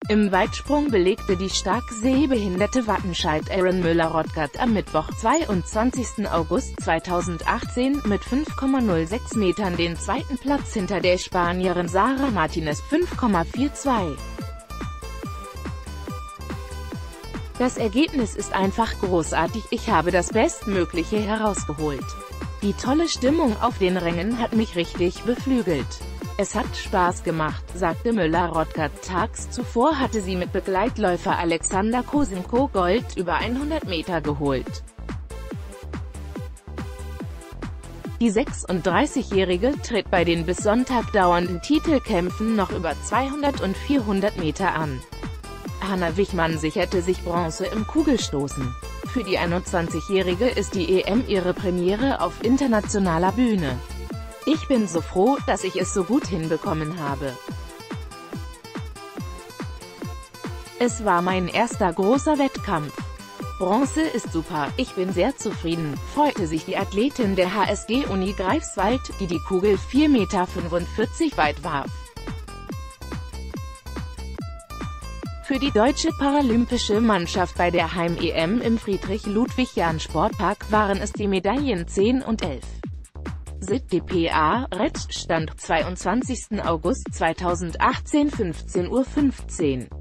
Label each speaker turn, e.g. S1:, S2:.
S1: Im Weitsprung belegte die stark sehbehinderte Wattenscheid Erin Müller-Rothgart am Mittwoch, 22. August 2018, mit 5,06 Metern den zweiten Platz hinter der Spanierin Sara Martinez 5,42. Das Ergebnis ist einfach großartig, ich habe das Bestmögliche herausgeholt. Die tolle Stimmung auf den Rängen hat mich richtig beflügelt. Es hat Spaß gemacht, sagte Müller-Rothgart. Tags zuvor hatte sie mit Begleitläufer Alexander Kosenko Gold über 100 Meter geholt. Die 36-Jährige tritt bei den bis Sonntag dauernden Titelkämpfen noch über 200 und 400 Meter an. Hannah Wichmann sicherte sich Bronze im Kugelstoßen. Für die 21-Jährige ist die EM ihre Premiere auf internationaler Bühne. Ich bin so froh, dass ich es so gut hinbekommen habe. Es war mein erster großer Wettkampf. Bronze ist super, ich bin sehr zufrieden, freute sich die Athletin der HSG Uni Greifswald, die die Kugel 4,45 Meter weit warf. Für die deutsche paralympische Mannschaft bei der Heim-EM im Friedrich-Ludwig-Jahn-Sportpark waren es die Medaillen 10 und 11. dpa, Stand 22. August 2018, 15:15 Uhr.